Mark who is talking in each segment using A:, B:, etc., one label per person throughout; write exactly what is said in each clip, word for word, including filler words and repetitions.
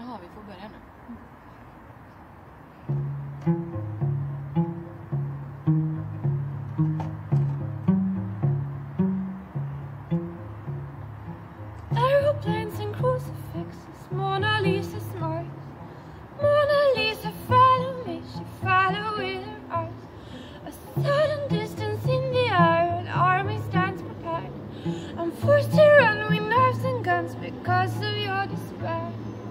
A: Jaha, vi får börja nu.
B: Aeroplanes and crucifixes, Mona Lisa smiles. Mona Lisa, follow me, she follow with her eyes. A sudden distance in the air, an army stands prepared. I'm forced to run with knives and guns because of your despair.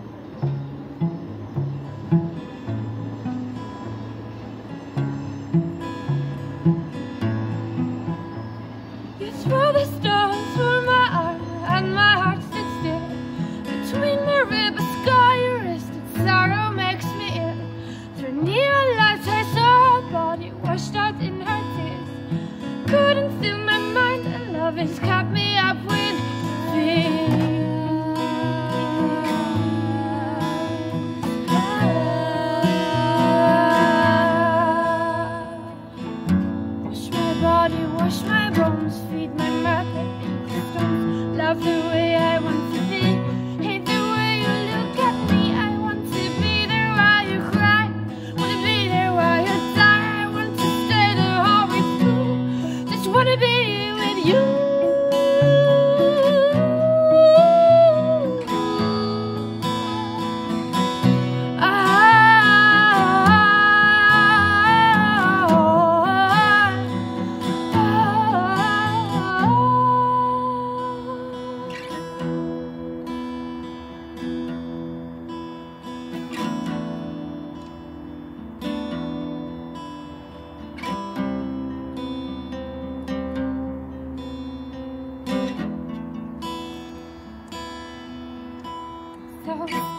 B: You throw the stones for my arm and my heart stood still. Between my rib, a scar you rested, sorrow makes me ill. Through neon lights I saw her body washed out in her tears. Couldn't fill my mind and love has kept me up with fear. Wash my body, wash my bones, feed my mother, beat the stones. Love the way I want to be, hate the way you look at me. I want to be there while you cry, wanna be there while you die. I want to stay the whole way through, just wanna be with you. So